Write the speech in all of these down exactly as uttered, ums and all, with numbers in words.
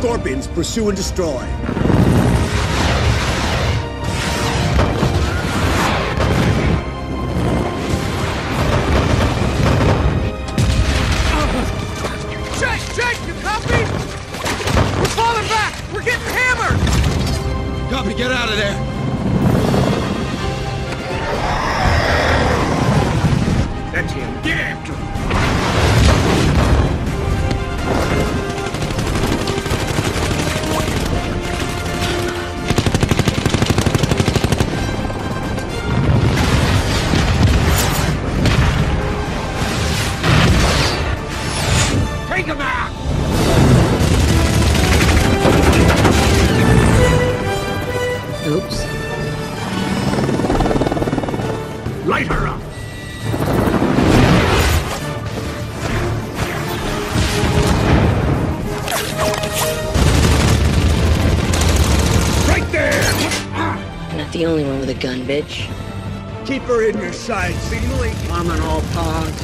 Scorpions, pursue and destroy. Jake, Jake, you copy? We're falling back! We're getting hammered! Copy, get out of there! That's him. Get after him. Take him out! Oops. Light her up! Right there! Not the only one with a gun, bitch. Keep her in your sights. Seemingly, I'm on all pods.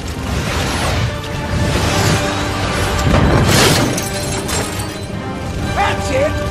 That's it!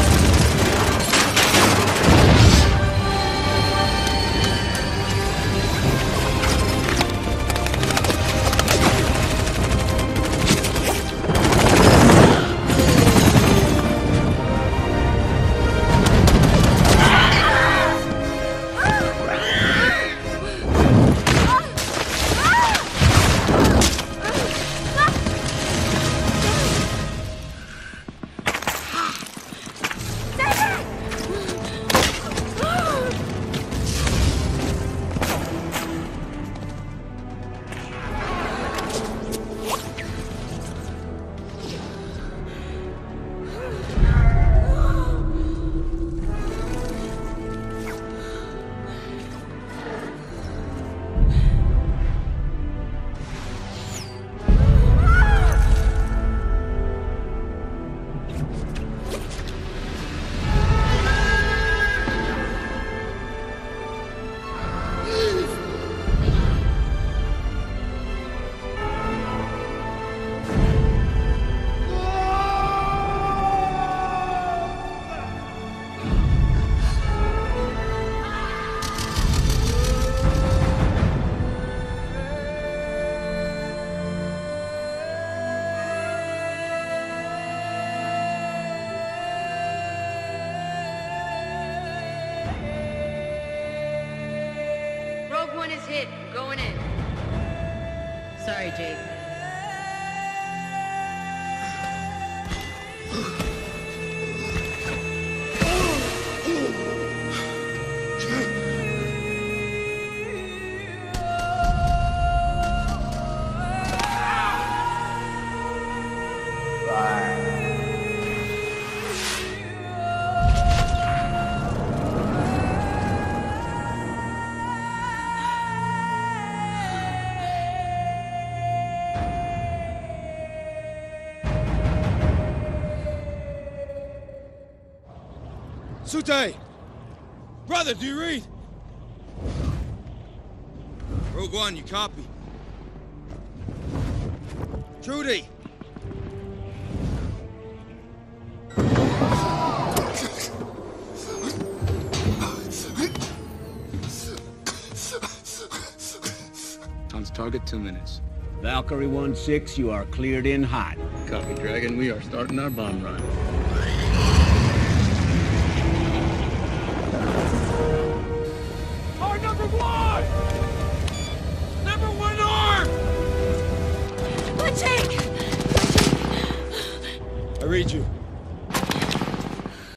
Rogue One is hit. I'm going in. Sorry, Jake. Sute! Brother, do you read? Rogue One, you copy? Trudy! Tom's target, two minutes. Valkyrie one six, you are cleared in hot. Copy, Dragon. We are starting our bomb run. Our number one! Number one arm! But Jake! I read you.